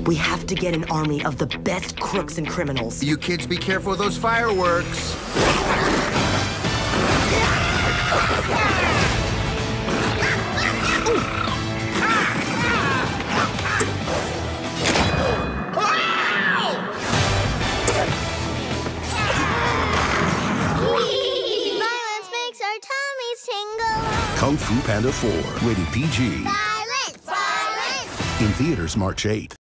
We have to get an army of the best crooks and criminals. You kids be careful of those fireworks. Violence makes our tummies tingle. Kung Fu Panda 4, rated PG. Violence! Violence! In theaters March 8th.